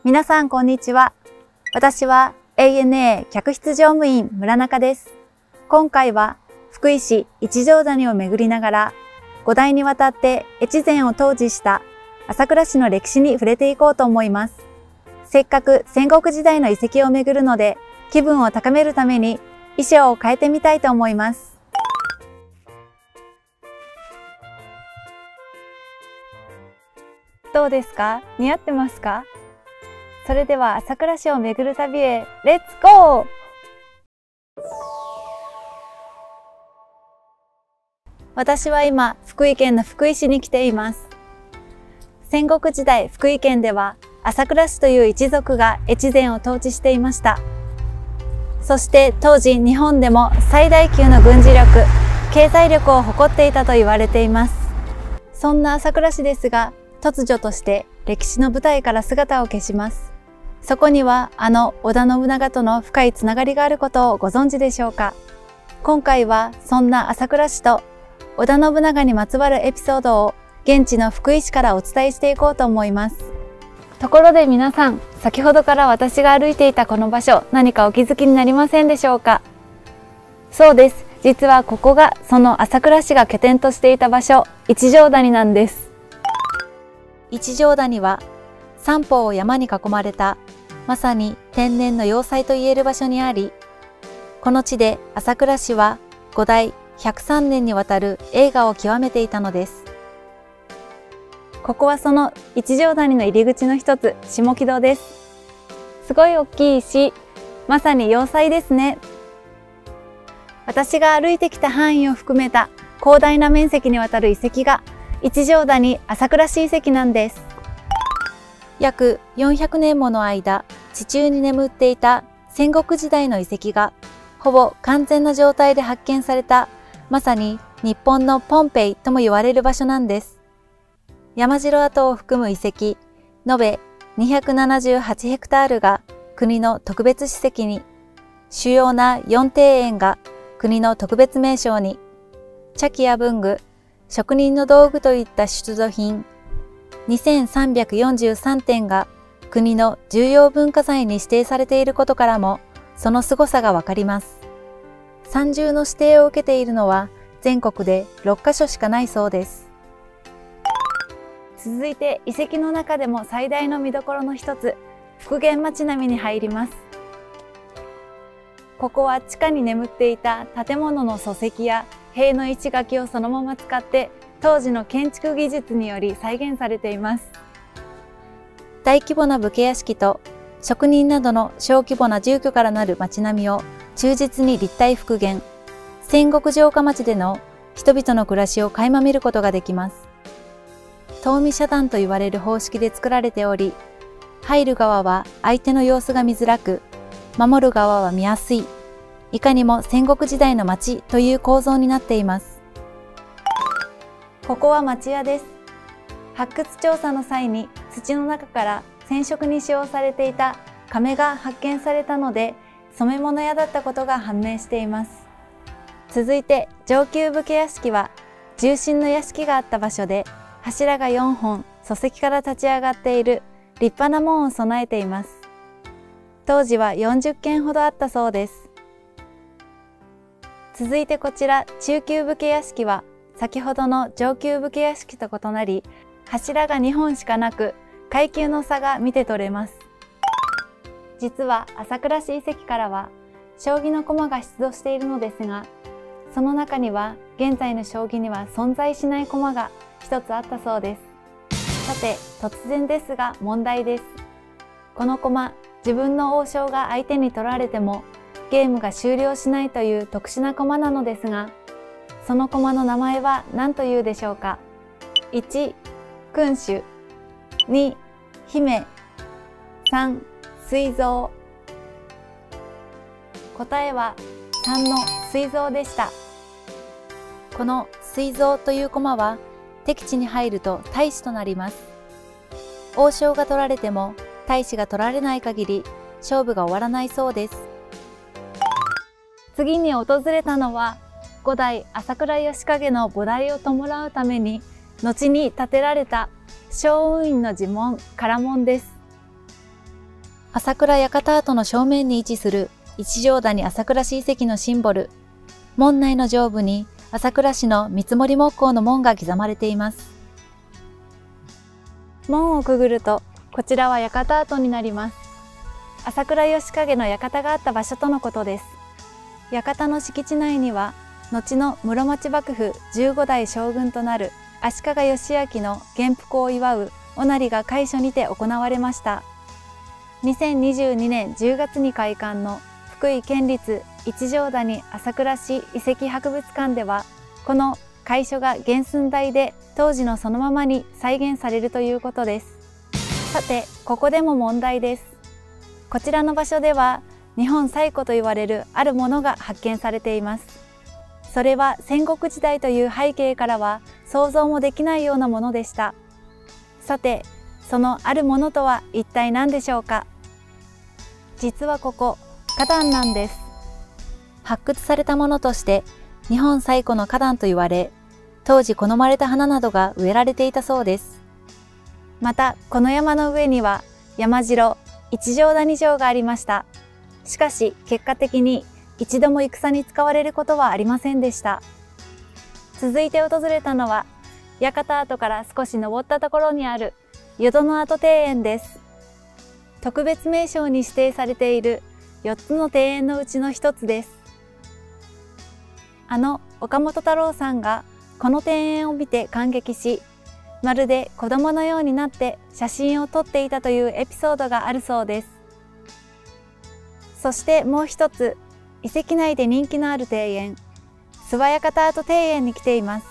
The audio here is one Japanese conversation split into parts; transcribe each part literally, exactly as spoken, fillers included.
皆さんこんにちは。私は エーエヌエー 客室乗務員村中です。今回は福井市一乗谷を巡りながらご代にわたって越前を統治した朝倉市の歴史に触れていこうと思います。せっかく戦国時代の遺跡を巡るので気分を高めるために衣装を変えてみたいと思います。どうですか？似合ってますか？それでは朝倉市を巡る旅へレッツゴー！私は今福井県の福井市に来ています。戦国時代福井県では朝倉氏という一族が越前を統治していました。そして当時日本でも最大級の軍事力、経済力を誇っていたと言われています。そんな朝倉氏ですが、突如として歴史の舞台から姿を消します。そこにはあの織田信長との深いつながりがあることをご存知でしょうか。今回はそんな朝倉氏と織田信長にまつわるエピソードを現地の福井市からお伝えしていこうと思います。ところで皆さん、先ほどから私が歩いていたこの場所、何かお気づきになりませんでしょうか。そうです。実はここがその朝倉氏が拠点としていた場所、一乗谷なんです。一乗谷は三方を山に囲まれたまさに天然の要塞といえる場所にあり、この地で朝倉氏はご代ひゃくさんねんにわたる栄華を極めていたのです。ここはその一乗谷の入り口の一つ、下木戸です。すごい大きい石、まさに要塞ですね。私が歩いてきた範囲を含めた広大な面積にわたる遺跡が一乗谷朝倉氏遺跡なんです。約よんひゃくねんもの間、地中に眠っていた戦国時代の遺跡がほぼ完全な状態で発見された、まさに日本のポンペイとも言われる場所なんです。山城跡を含む遺跡、延べにひゃくななじゅうはちヘクタールが国の特別史跡に、主要なよん庭園が国の特別名勝に、茶器や文具、職人の道具といった出土品、にせんさんびゃくよんじゅうさんてんが国の重要文化財に指定されていることからも、その凄さがわかります。三重の指定を受けているのは全国でろっかしょしかないそうです。続いて遺跡の中でも最大の見どころの一つ、復元町並みに入ります。ここは地下に眠っていた建物の礎石や塀の石垣をそのまま使って当時の建築技術により再現されています。大規模な武家屋敷と職人などの小規模な住居からなる町並みを忠実に立体復元、戦国城下町での人々の暮らしを垣間見ることができます。遠見遮断と言われる方式で作られており、入る側は相手の様子が見づらく、守る側は見やすい、いかにも戦国時代の町という構造になっています。ここは町屋です。発掘調査の際に土の中から染色に使用されていた甕が発見されたので、染め物屋だったことが判明しています。続いて上級武家屋敷は重心の屋敷があった場所で、柱がよんほん礎石から立ち上がっている立派な門を備えています。当時はよんじゅっけんほどあったそうです。続いてこちら中級武家屋敷は先ほどの上級武家屋敷と異なり、柱がにほんしかなく階級の差が見て取れます。実は朝倉市遺跡からは将棋の駒が出土しているのですが、その中には現在の将棋には存在しない駒が一つあったそうです。さて突然ですが問題です。この駒、自分の王将が相手に取られてもゲームが終了しないという特殊な駒なのですが、その駒の名前は何というでしょうか。いち、君主、に、姫、さん、膵臓。答えはさんの膵臓でした。この膵臓という駒は敵地に入ると大使となります。王将が取られても大使が取られない限り勝負が終わらないそうです。次に訪れたのはご代朝倉義景の菩提を弔うために後に建てられた勝雲院の寺門、唐門です。 朝倉館跡の正面に位置する一乗谷朝倉市遺跡のシンボル、門内の上部に朝倉市の見積木工の門が刻まれています。門をくぐると、こちらは館跡になります。朝倉義景の館があった場所とのことです。館の敷地内には、後の室町幕府じゅうごだい将軍となる足利義昭の元服を祝うおなりが開所にて行われました。にせんにじゅうにねんじゅうがつに開館の福井県立一乗谷朝倉市遺跡博物館では、この開所が原寸大で当時のそのままに再現されるということです。さて、ここでも問題です。こちらの場所では日本最古と言われるあるものが発見されています。それは戦国時代という背景からは想像もできないようなものでした。さて、そのあるものとは一体何でしょうか。実はここ、花壇なんです。発掘されたものとして日本最古の花壇と言われ、当時好まれた花などが植えられていたそうです。また、この山の上には山城、一乗谷城がありました。しかし、結果的に一度も戦に使われることはありませんでした。続いて訪れたのは、館跡から少し登ったところにある淀の跡庭園です。特別名勝に指定されているよっつの庭園のうちの一つです。あの岡本太郎さんがこの庭園を見て感激し、まるで子供のようになって写真を撮っていたというエピソードがあるそうです。そしてもう一つ、遺跡内で人気のある庭園、諏訪館跡庭園に来ています。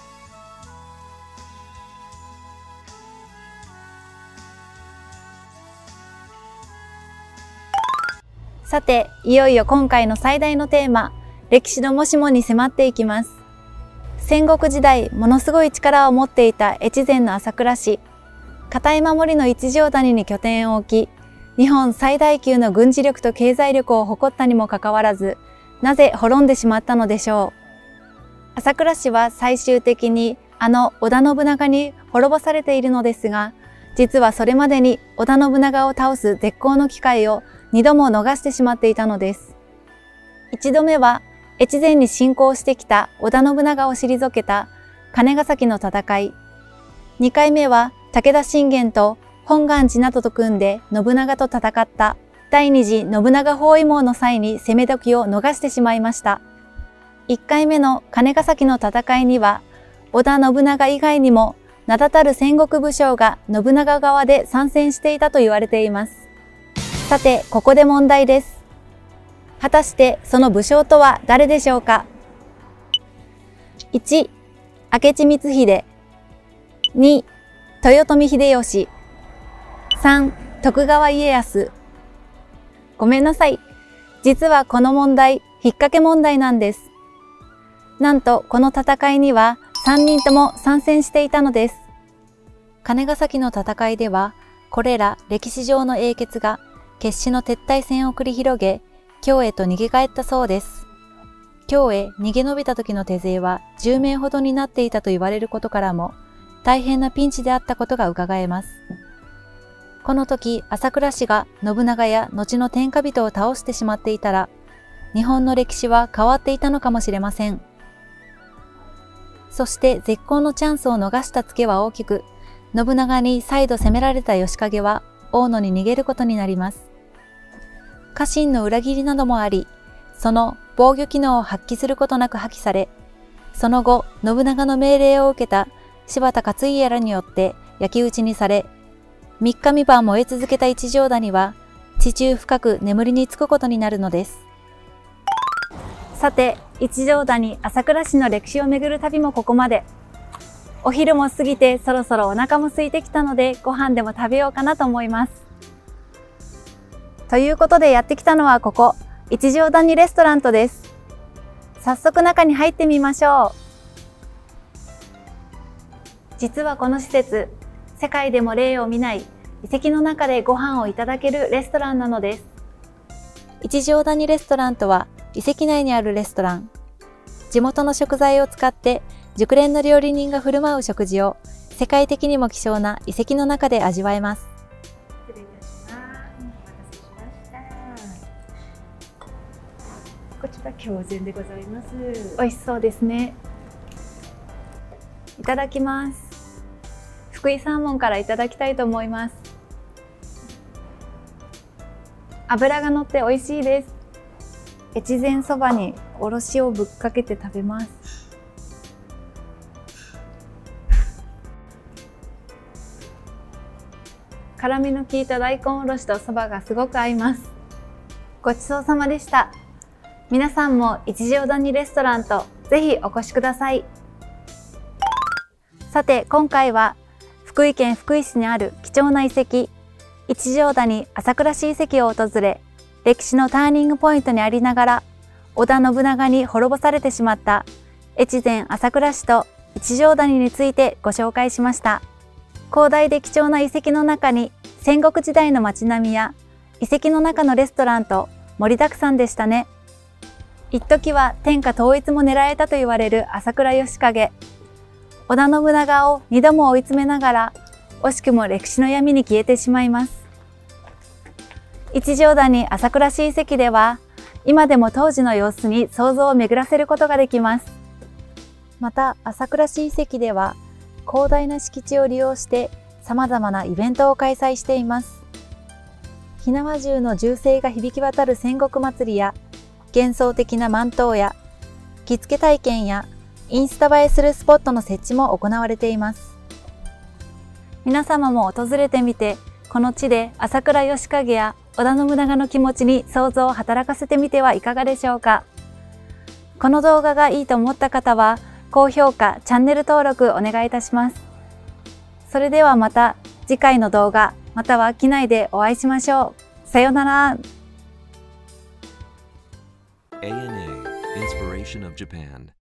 さて、いよいよ今回の最大のテーマ、歴史のもしもに迫っていきます。戦国時代、ものすごい力を持っていた越前の朝倉市、堅い守りの一乗谷に拠点を置き、日本最大級の軍事力と経済力を誇ったにもかかわらず、なぜ滅んでしまったのでしょう。朝倉市は最終的にあの織田信長に滅ぼされているのですが、実はそれまでに織田信長を倒す絶好の機会を二度も逃してしまっていたのです。一度目は越前に侵攻してきた織田信長を退けた金ヶ崎の戦い。二回目は武田信玄と本願寺などと組んで信長と戦った第二次信長包囲網の際に攻め時を逃してしまいました。一回目の金ヶ崎の戦いには織田信長以外にも名だたる戦国武将が信長側で参戦していたと言われています。さて、ここで問題です。果たしてその武将とは誰でしょうか。いち、明智光秀。に、豊臣秀吉。さん、徳川家康。ごめんなさい。実はこの問題、引っ掛け問題なんです。なんとこの戦いにはさんにんとも参戦していたのです。金ヶ崎の戦いでは、これら歴史上の英傑が決死の撤退戦を繰り広げ、京へと逃げ帰ったそうです。京へ逃げ延びた時の手勢はじゅうめいほどになっていたと言われることからも、大変なピンチであったことが伺えます。この時、朝倉氏が信長や後の天下人を倒してしまっていたら、日本の歴史は変わっていたのかもしれません。そして絶好のチャンスを逃したツケは大きく、信長に再度攻められた義景は大野に逃げることになります。家臣の裏切りなどもあり、その防御機能を発揮することなく破棄され、その後、信長の命令を受けた柴田勝家らによって焼き討ちにされ、三日三晩燃え続けた一乗谷は地中深く眠りにつくことになるのです。さて、一乗谷朝倉市の歴史を巡る旅もここまで。お昼も過ぎてそろそろお腹も空いてきたのでご飯でも食べようかなと思います。ということでやってきたのはここ、一乗谷レストラントです。早速中に入ってみましょう。実はこの施設、世界でも例を見ない遺跡の中でご飯をいただけるレストランなのです。一乗谷レストランとは遺跡内にあるレストラン。地元の食材を使って熟練の料理人が振る舞う食事を世界的にも希少な遺跡の中で味わえます。失礼いたします。お待たせこちら狂膳でございます。 美味しそうですね。いただきます。福井サーモンからいただきたいと思います。脂が乗って美味しいです。越前そばにおろしをぶっかけて食べます。辛みの効いた大根おろしとそばがすごく合います。ごちそうさまでした。皆さんも一条谷レストランとぜひお越しください。さて今回は福井県福井市にある貴重な遺跡、一条谷朝倉市遺跡を訪れ、歴史のターニングポイントにありながら織田信長に滅ぼされてしまった越前朝倉市と一条谷についてご紹介しました。広大で貴重な遺跡の中に戦国時代の街並みや遺跡の中のレストランと盛りだくさんでしたね。一時は天下統一も狙えたと言われる朝倉義景。織田信長を二度も追い詰めながら惜しくも歴史の闇に消えてしまいます。一条谷朝倉市遺跡では今でも当時の様子に想像を巡らせることができます。また朝倉市遺跡では広大な敷地を利用して様々なイベントを開催しています。火縄銃の銃声が響き渡る戦国祭りや幻想的なマントや着付け体験やインスタ映えするスポットの設置も行われています。皆様も訪れてみて、この地で朝倉義景や織田信長の気持ちに想像を働かせてみてはいかがでしょうか。この動画がいいと思った方は高評価、チャンネル登録お願いいたします。それではまた次回の動画または機内でお会いしましょう。さようなら。 エーエヌエー Inspiration of Japan